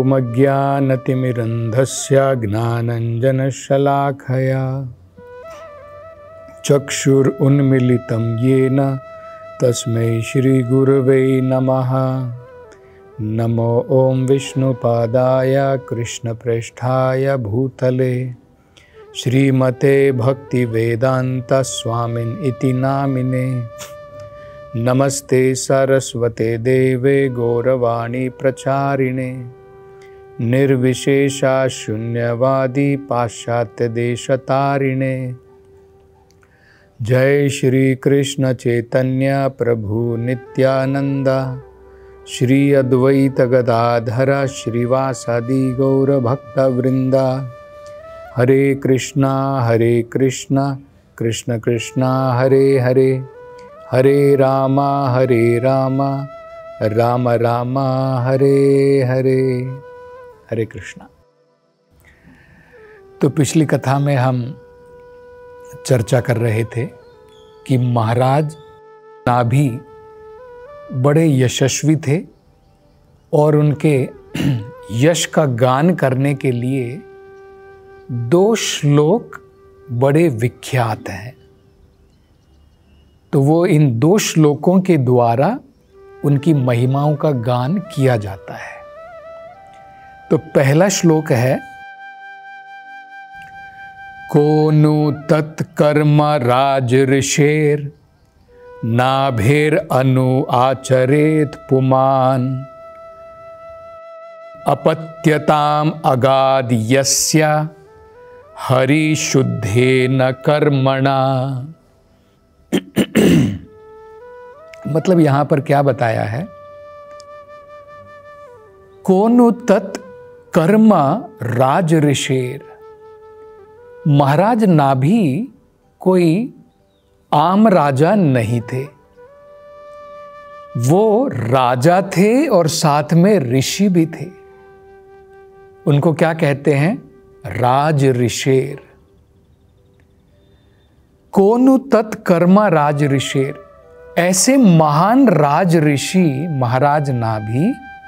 ॐ अज्ञानतिमिरन्धस्य ज्ञानञ्जनशलाखया चक्षुरुन्मीलितं येन तस्मै श्रीगुरवे नमः। नमो ॐ विष्णुपादाय कृष्णप्रेष्ठाय भूतले श्रीमते भक्तिवेदान्तस्वामिन् इति नामिने। नमस्ते सरस्वते देवे गौरवाणी प्रचारिणे निर्विशेषा शून्यवादी पाश्चात्य देशतारिणे। जय श्री कृष्ण चैतन्य प्रभु नित्यानंद श्री अद्वैत गदाधर श्रीवासादि गौर भक्त वृंदा। हरे कृष्णा कृष्ण कृष्णा हरे हरे, हरे राम राम राम हरे हरे। हरे कृष्णा। तो पिछली कथा में हम चर्चा कर रहे थे कि महाराज नाभि बड़े यशस्वी थे और उनके यश का गान करने के लिए 2 श्लोक बड़े विख्यात हैं। तो वो इन 2 श्लोकों के द्वारा उनकी महिमाओं का गान किया जाता है। तो पहला श्लोक है, को नु तत्कर्म राज ऋषेर नाभेर अनु आचरेत पुमान अपत्यताम अगाध यस्य हरि शुद्धेन कर्मणा। मतलब यहां पर क्या बताया है, कोनु तत् कर्म राज ऋषेर। महाराज नाभि कोई आम राजा नहीं थे, वो राजा थे और साथ में ऋषि भी थे। उनको क्या कहते हैं, राज ऋषेर। कोनु तत्कर्म राज ऋषेर, ऐसे महान राज ऋषि महाराज नाभि,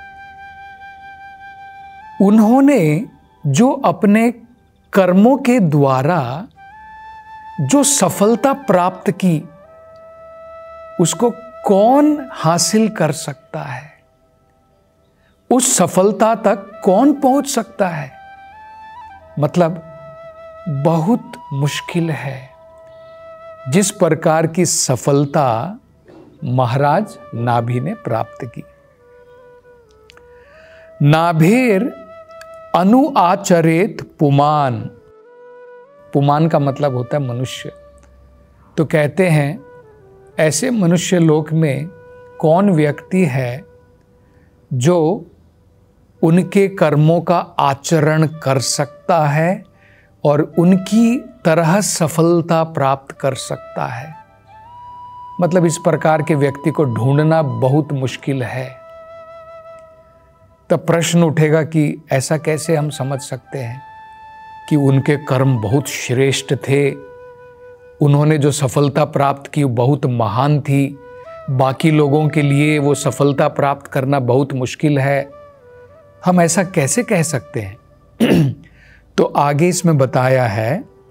उन्होंने जो अपने कर्मों के द्वारा जो सफलता प्राप्त की, उसको कौन हासिल कर सकता है, उस सफलता तक कौन पहुंच सकता है। मतलब बहुत मुश्किल है। जिस प्रकार की सफलता महाराज नाभि ने प्राप्त की। नाभेर अनु आचरेत पुमान। पुमान का मतलब होता है मनुष्य। तो कहते हैं ऐसे मनुष्य लोक में कौन व्यक्ति है जो उनके कर्मों का आचरण कर सकता है और उनकी तरह सफलता प्राप्त कर सकता है। मतलब इस प्रकार के व्यक्ति को ढूंढना बहुत मुश्किल है। तब प्रश्न उठेगा कि ऐसा कैसे हम समझ सकते हैं कि उनके कर्म बहुत श्रेष्ठ थे, उन्होंने जो सफलता प्राप्त की बहुत महान थी, बाकी लोगों के लिए वो सफलता प्राप्त करना बहुत मुश्किल है। हम ऐसा कैसे कह सकते हैं? तो आगे इसमें बताया है,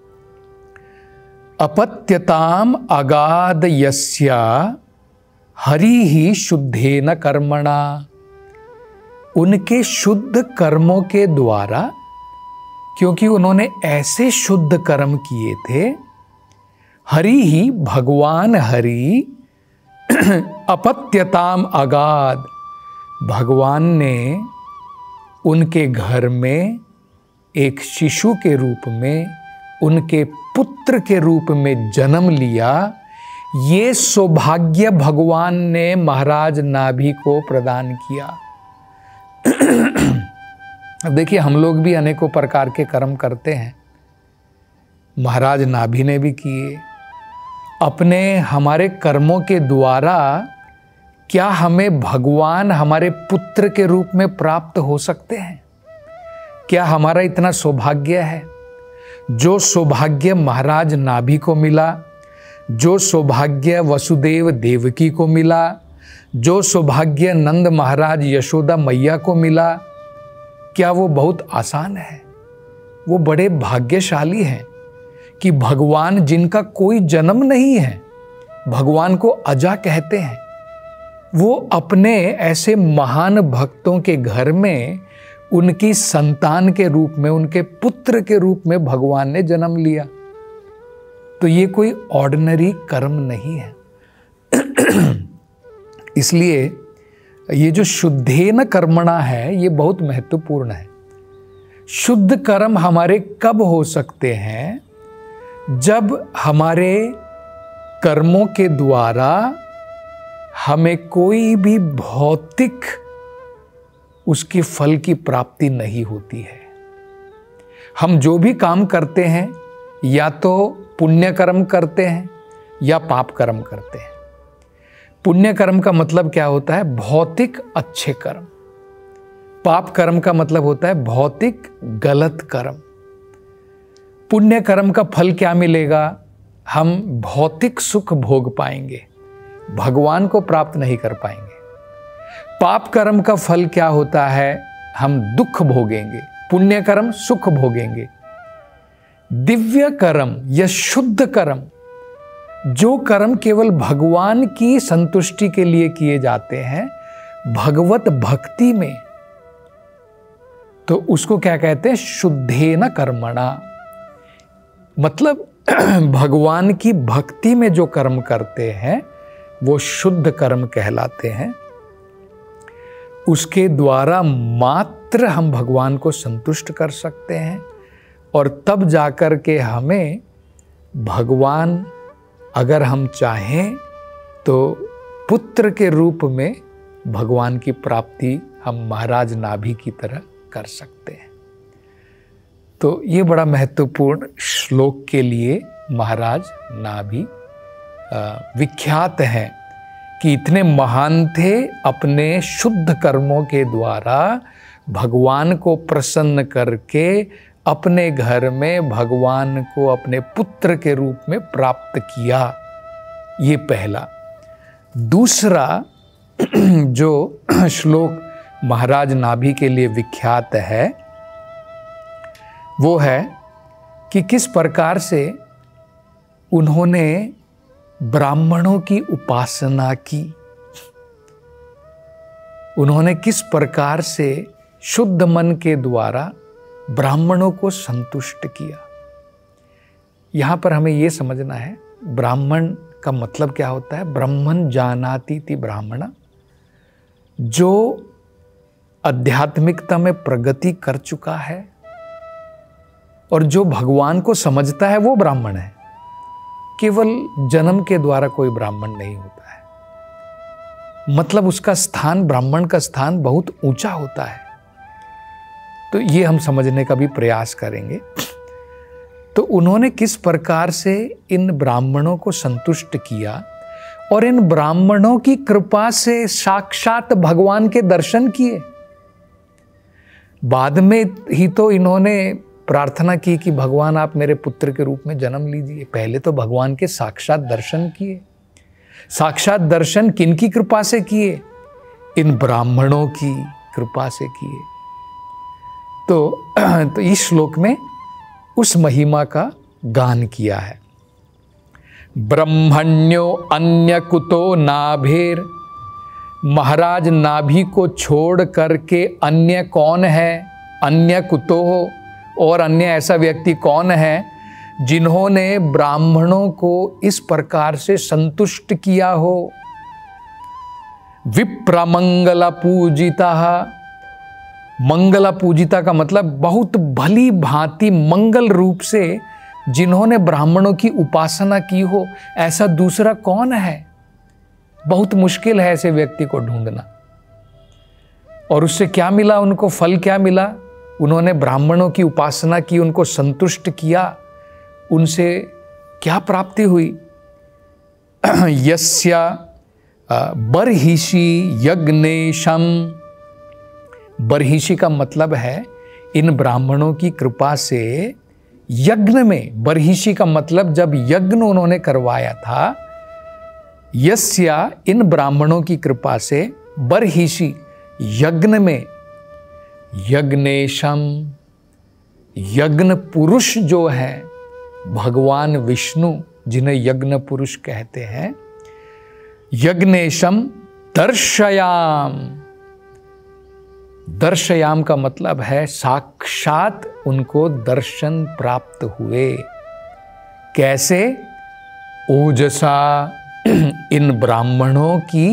अपत्यताम अगाध यस्या हरि ही शुद्धेन कर्मणा। उनके शुद्ध कर्मों के द्वारा, क्योंकि उन्होंने ऐसे शुद्ध कर्म किए थे, हरि ही भगवान हरि अपत्यताम अगाध, भगवान ने उनके घर में एक शिशु के रूप में, उनके पुत्र के रूप में जन्म लिया। ये सौभाग्य भगवान ने महाराज नाभि को प्रदान किया। अब देखिए, हम लोग भी अनेकों प्रकार के कर्म करते हैं, महाराज नाभि ने भी किए। अपने हमारे कर्मों के द्वारा क्या हमें भगवान हमारे पुत्र के रूप में प्राप्त हो सकते हैं? क्या हमारा इतना सौभाग्य है? जो सौभाग्य महाराज नाभि को मिला, जो सौभाग्य वसुदेव देवकी को मिला, जो सौभाग्य नंद महाराज यशोदा मैया को मिला, क्या वो बहुत आसान है? वो बड़े भाग्यशाली हैं कि भगवान जिनका कोई जन्म नहीं है, भगवान को अजा कहते हैं, वो अपने ऐसे महान भक्तों के घर में उनकी संतान के रूप में, उनके पुत्र के रूप में भगवान ने जन्म लिया। तो ये कोई ऑर्डिनरी कर्म नहीं है। इसलिए ये जो शुद्धेन कर्मणा है, ये बहुत महत्वपूर्ण है। शुद्ध कर्म हमारे कब हो सकते हैं? जब हमारे कर्मों के द्वारा हमें कोई भी भौतिक उसके फल की प्राप्ति नहीं होती है। हम जो भी काम करते हैं, या तो पुण्य कर्म करते हैं या पाप कर्म करते हैं। पुण्य कर्म का मतलब क्या होता है? भौतिक अच्छे कर्म। पाप कर्म का मतलब होता है भौतिक गलत कर्म। पुण्य कर्म का फल क्या मिलेगा? हम भौतिक सुख भोग पाएंगे, भगवान को प्राप्त नहीं कर पाएंगे। पाप कर्म का फल क्या होता है? हम दुख भोगेंगे। पुण्य कर्म सुख भोगेंगे। दिव्य कर्म या शुद्ध कर्म, जो कर्म केवल भगवान की संतुष्टि के लिए किए जाते हैं, भगवत भक्ति में, तो उसको क्या कहते हैं? शुद्धेन कर्मणा। मतलब भगवान की भक्ति में जो कर्म करते हैं वो शुद्ध कर्म कहलाते हैं। उसके द्वारा मात्र हम भगवान को संतुष्ट कर सकते हैं, और तब जाकर के हमें भगवान, अगर हम चाहें तो पुत्र के रूप में भगवान की प्राप्ति हम महाराज नाभि की तरह कर सकते हैं। तो ये बड़ा महत्वपूर्ण श्लोक के लिए महाराज नाभि विख्यात हैं कि इतने महान थे। अपने शुद्ध कर्मों के द्वारा भगवान को प्रसन्न करके अपने घर में भगवान को अपने पुत्र के रूप में प्राप्त किया। ये पहला। दूसरा जो श्लोक महाराज नाभि के लिए विख्यात है, वो है कि किस प्रकार से उन्होंने ब्राह्मणों की उपासना की। उन्होंने किस प्रकार से शुद्ध मन के द्वारा ब्राह्मणों को संतुष्ट किया। यहां पर हमें यह समझना है, ब्राह्मण का मतलब क्या होता है? ब्रह्मन जानाति इति ब्राह्मणा। जो आध्यात्मिकता में प्रगति कर चुका है और जो भगवान को समझता है, वो ब्राह्मण है। केवल जन्म के द्वारा कोई ब्राह्मण नहीं होता है। मतलब उसका स्थान, ब्राह्मण का स्थान बहुत ऊंचा होता है। तो ये हम समझने का भी प्रयास करेंगे। तो उन्होंने किस प्रकार से इन ब्राह्मणों को संतुष्ट किया, और इन ब्राह्मणों की कृपा से साक्षात भगवान के दर्शन किए। बाद में ही तो इन्होंने प्रार्थना की कि भगवान आप मेरे पुत्र के रूप में जन्म लीजिए। पहले तो भगवान के साक्षात दर्शन किए। साक्षात दर्शन किनकी कृपा से किए? इन ब्राह्मणों की कृपा से किए। तो इस श्लोक में उस महिमा का गान किया है। ब्रह्मण्यो अन्य कुतो नाभेर। महाराज नाभि को छोड़ करके अन्य कौन है? अन्य कुतो हो, और अन्य ऐसा व्यक्ति कौन है जिन्होंने ब्राह्मणों को इस प्रकार से संतुष्ट किया हो। विप्रमंगल पूजिता। मंगला पूजिता का मतलब बहुत भली भांति मंगल रूप से जिन्होंने ब्राह्मणों की उपासना की हो, ऐसा दूसरा कौन है? बहुत मुश्किल है ऐसे व्यक्ति को ढूंढना। और उससे क्या मिला उनको? फल क्या मिला? उन्होंने ब्राह्मणों की उपासना की, उनको संतुष्ट किया, उनसे क्या प्राप्ति हुई? यस्या बर्हिषि यज्ञेशम। बर्हिषि का मतलब है इन ब्राह्मणों की कृपा से यज्ञ में। बर्हिषि का मतलब जब यज्ञ उन्होंने करवाया था। यस्या, इन ब्राह्मणों की कृपा से, बर्हिषि, यज्ञ में। यज्ञेशम, यज्ञ पुरुष जो है भगवान विष्णु, जिन्हें यज्ञ पुरुष कहते हैं, यज्ञेशम दर्शयाम। दर्शयाम का मतलब है साक्षात उनको दर्शन प्राप्त हुए। कैसे? ओजसा, इन ब्राह्मणों की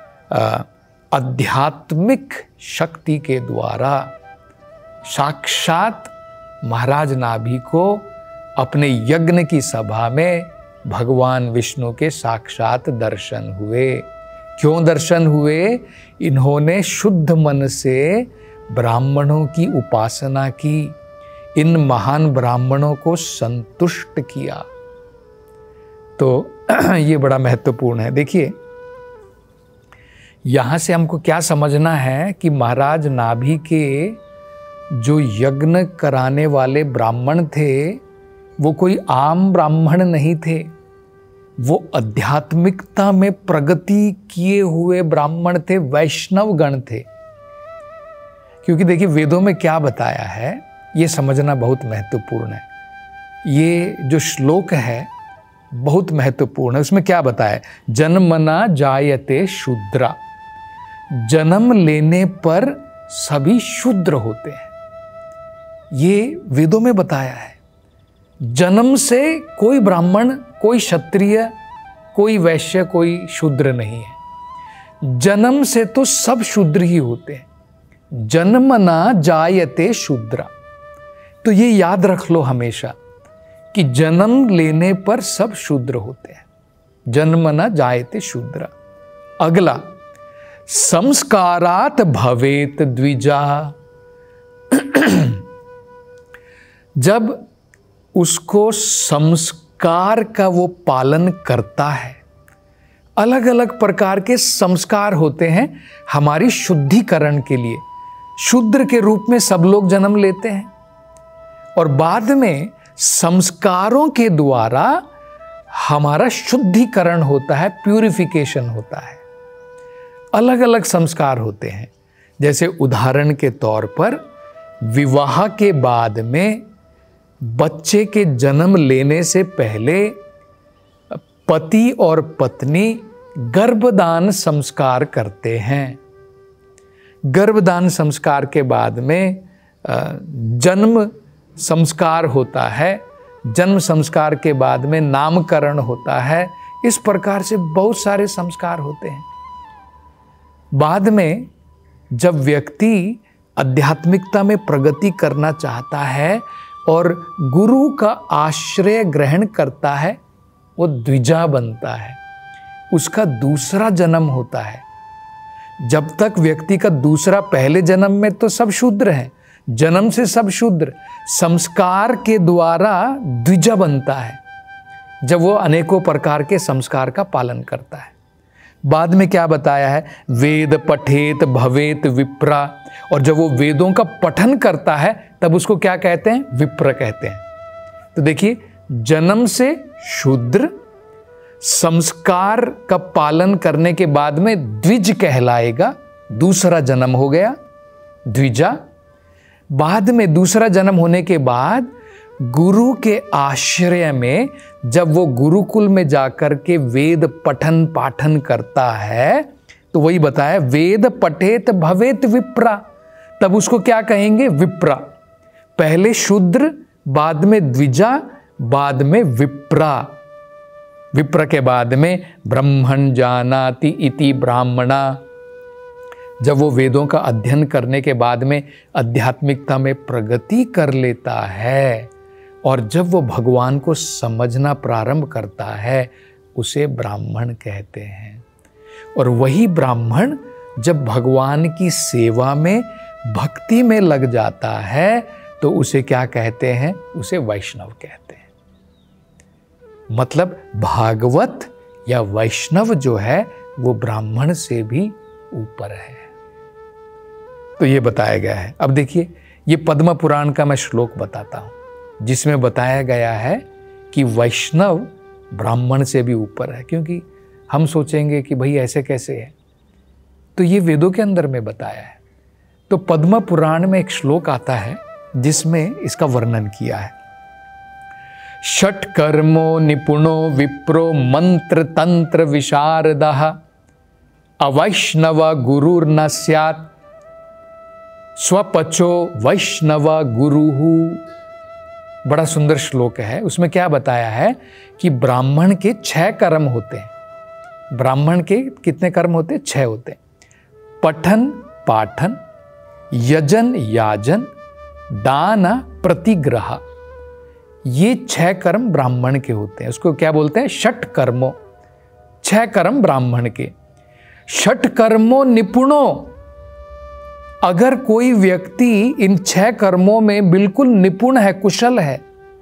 आध्यात्मिक शक्ति के द्वारा साक्षात महाराज नाभि को अपने यज्ञ की सभा में भगवान विष्णु के साक्षात दर्शन हुए। क्यों दर्शन हुए? इन्होंने शुद्ध मन से ब्राह्मणों की उपासना की, इन महान ब्राह्मणों को संतुष्ट किया। तो ये बड़ा महत्वपूर्ण है। देखिए, यहां से हमको क्या समझना है कि महाराज नाभि के जो यज्ञ कराने वाले ब्राह्मण थे वो कोई आम ब्राह्मण नहीं थे, वो आध्यात्मिकता में प्रगति किए हुए ब्राह्मण थे, वैष्णव गण थे। क्योंकि देखिए, वेदों में क्या बताया है ये समझना बहुत महत्वपूर्ण है। ये जो श्लोक है बहुत महत्वपूर्ण है। उसमें क्या बताया? जन्मना जायते शूद्रा, जन्म लेने पर सभी शूद्र होते हैं, ये वेदों में बताया है। जन्म से कोई ब्राह्मण, कोई क्षत्रिय, कोई वैश्य, कोई शूद्र नहीं है। जन्म से तो सब शूद्र ही होते हैं। जन्मना जायते शूद्रा, तो ये याद रख लो हमेशा कि जन्म लेने पर सब शूद्र होते हैं। जन्मना जायते शूद्रा। अगला, संस्कारात भवेत द्विजा। जब उसको संस्कार का वो पालन करता है, अलग अलग प्रकार के संस्कार होते हैं हमारी शुद्धिकरण के लिए। शूद्र के रूप में सब लोग जन्म लेते हैं और बाद में संस्कारों के द्वारा हमारा शुद्धिकरण होता है, प्यूरिफिकेशन होता है। अलग अलग संस्कार होते हैं। जैसे उदाहरण के तौर पर विवाह के बाद में बच्चे के जन्म लेने से पहले पति और पत्नी गर्भदान संस्कार करते हैं। गर्भदान संस्कार के बाद में जन्म संस्कार होता है। जन्म संस्कार के बाद में नामकरण होता है। इस प्रकार से बहुत सारे संस्कार होते हैं। बाद में जब व्यक्ति आध्यात्मिकता में प्रगति करना चाहता है और गुरु का आश्रय ग्रहण करता है, वो द्विजा बनता है, उसका दूसरा जन्म होता है। जब तक व्यक्ति का दूसरा, पहले जन्म में तो सब शूद्र हैं, जन्म से सब शूद्र, संस्कार के द्वारा द्विजा बनता है जब वो अनेकों प्रकार के संस्कार का पालन करता है। बाद में क्या बताया है? वेद पठेत भवेत विप्रा, और जब वो वेदों का पठन करता है तब उसको क्या कहते हैं? विप्र कहते हैं। तो देखिए, जन्म से शूद्र, संस्कार का पालन करने के बाद में द्विज कहलाएगा, दूसरा जन्म हो गया द्विजा। बाद में दूसरा जन्म होने के बाद गुरु के आश्रय में जब वो गुरुकुल में जाकर के वेद पठन पाठन करता है तो वही बताया, वेद पठेत भवेत विप्रा, तब उसको क्या कहेंगे? विप्रा। पहले शूद्र, बाद में द्विजा, बाद में विप्रा। विप्र के बाद में ब्रह्मण जानाति इति ब्राह्मणा। जब वो वेदों का अध्ययन करने के बाद में आध्यात्मिकता में प्रगति कर लेता है और जब वो भगवान को समझना प्रारंभ करता है, उसे ब्राह्मण कहते हैं। और वही ब्राह्मण जब भगवान की सेवा में, भक्ति में लग जाता है तो उसे क्या कहते हैं? उसे वैष्णव कहते हैं। मतलब भागवत या वैष्णव जो है वो ब्राह्मण से भी ऊपर है। तो ये बताया गया है। अब देखिए, ये पद्म पुराण का मैं श्लोक बताता हूं जिसमें बताया गया है कि वैष्णव ब्राह्मण से भी ऊपर है। क्योंकि हम सोचेंगे कि भाई ऐसे कैसे है, तो ये वेदों के अंदर में बताया है। तो पद्म पुराण में एक श्लोक आता है जिसमें इसका वर्णन किया है। षट कर्मो निपुणो विप्रो मंत्र तंत्र विशारदः अवैष्णव गुरुर्न स्यात् स्वपचो वैष्णव गुरुहु। बड़ा सुंदर श्लोक है। उसमें क्या बताया है कि ब्राह्मण के 6 कर्म होते हैं। ब्राह्मण के कितने कर्म होते हैं? 6 होते हैं। पठन पाठन, यजन याजन, दान प्रतिग्रह, ये 6 कर्म ब्राह्मण के होते हैं। उसको क्या बोलते हैं? षट कर्मो। 6 कर्म ब्राह्मण के। षट कर्मो निपुणो, अगर कोई व्यक्ति इन 6 कर्मों में बिल्कुल निपुण है, कुशल है,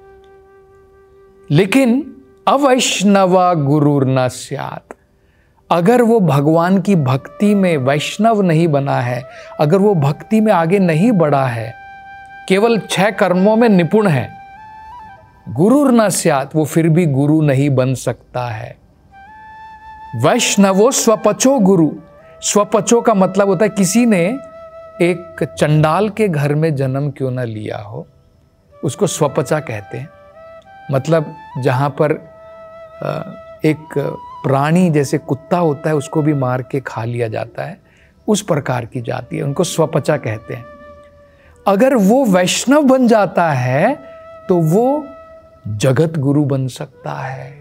लेकिन अवैष्णव गुरुर्न स्यात्, अगर वो भगवान की भक्ति में वैष्णव नहीं बना है, अगर वो भक्ति में आगे नहीं बढ़ा है, केवल 6 कर्मों में निपुण है, गुरुर्न स्यात्, वो फिर भी गुरु नहीं बन सकता है। वैष्णवो स्वपचो गुरु। स्वपचो का मतलब होता है किसी ने एक चंडाल के घर में जन्म क्यों न लिया हो, उसको स्वपचा कहते हैं। मतलब जहाँ पर एक प्राणी जैसे कुत्ता होता है उसको भी मार के खा लिया जाता है, उस प्रकार की जाति है, उनको स्वपचा कहते हैं। अगर वो वैष्णव बन जाता है तो वो जगत गुरु बन सकता है।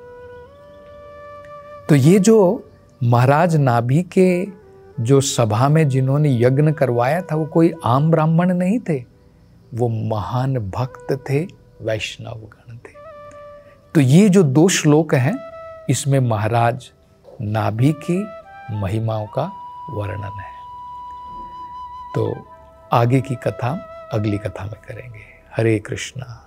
तो ये जो महाराज नाभि के जो सभा में जिन्होंने यज्ञ करवाया था, वो कोई आम ब्राह्मण नहीं थे, वो महान भक्त थे, वैष्णव गण थे। तो ये जो 2 श्लोक हैं, इसमें महाराज नाभि की महिमाओं का वर्णन है। तो आगे की कथा अगली कथा में करेंगे। हरे कृष्णा।